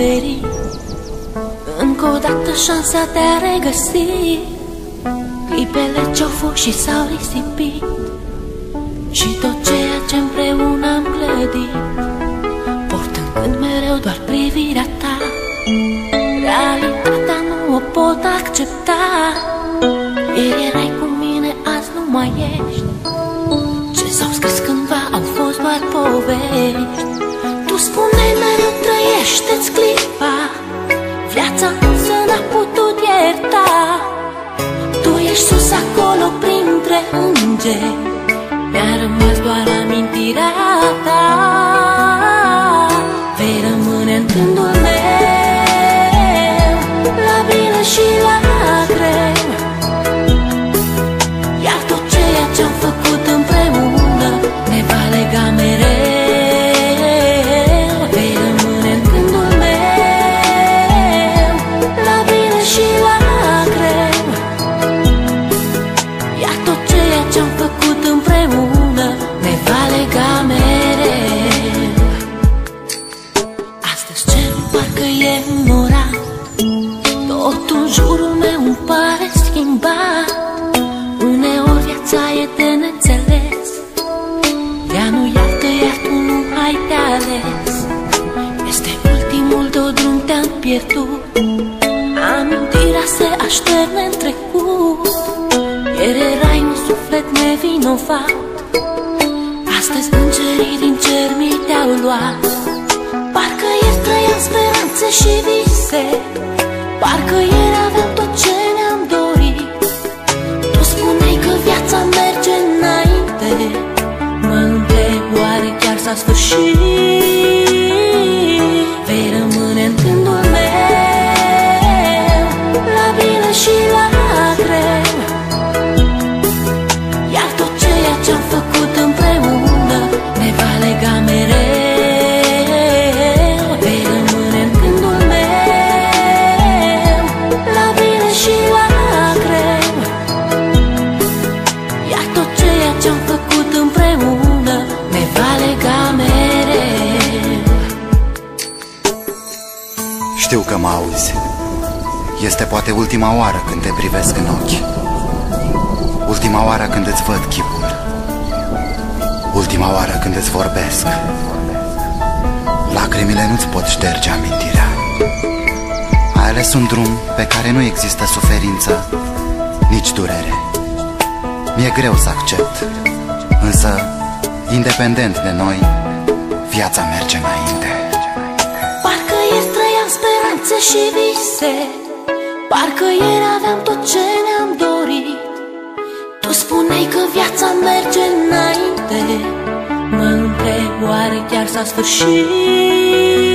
oferi încă o dată șansa de a regăsi clipele ce-au fost și s-au risipit și tot ceea ce împreună am clădit, portând când mereu doar privirea ta. Realitatea nu o pot accepta. Ieri erai cu mine, azi nu mai ești. Ce s-au scris cândva au fost doar povești. Tu spuneai mereu trăiește-ți clipa, viața însă n-a putut ierta. Tu ești sus acolo printre îngeri, mi-a rămas doar amintirea ta. Vei rămâne în gândul meu, la bine și la greu. Iar tot ceea ce-am făcut împreună ne va lega mereu. Vei rămâne în gândul meu, la bine și la greu. Iar tot ceea ce-am făcut împreună ne va lega mereu. Astăzi cerul parcă e înorat, totul în jurul meu îmi pare schimbat. Uneori viața e de neînțeles, ea nu iartă, iar tu nu ai de ales. Este ultimul de-o drum, te-am pierdut, amintirea se așterne în trecut. Ieri erai un suflet nevinovat, astăzi îngerii din cer mi te-au luat. Parcă ieri trăiam speranțe și vise, parcă ieri aveam tot ce ne-am dorit. Tu spuneai că viața merge înainte, mă întreb oare chiar s-a sfârșit. Vei rămâne în gândul meu, la bine și la greu. Iar tot ceea ce-am făcut împreună ne va lega mereu. Vei rămâne în gândul meu, la bine și la greu. Iar tot ceea ce-am făcut împreună ne va lega mereu. Știu că mă auzi. Este poate ultima oară când te privesc în ochi, ultima oară când îți văd chipul, ultima oară când îți vorbesc. Lacrimile nu-ți pot șterge amintirea. Ai ales un drum pe care nu există suferință, nici durere. Mi-e greu să accept, însă, independent de noi, viața merge înainte. Parcă ieri trăiam speranțe și vise, parcă ieri aveam tot ce ne-am dorit. Tu spuneai că viața merge înainte, mă întreb oare chiar s-a sfârșit.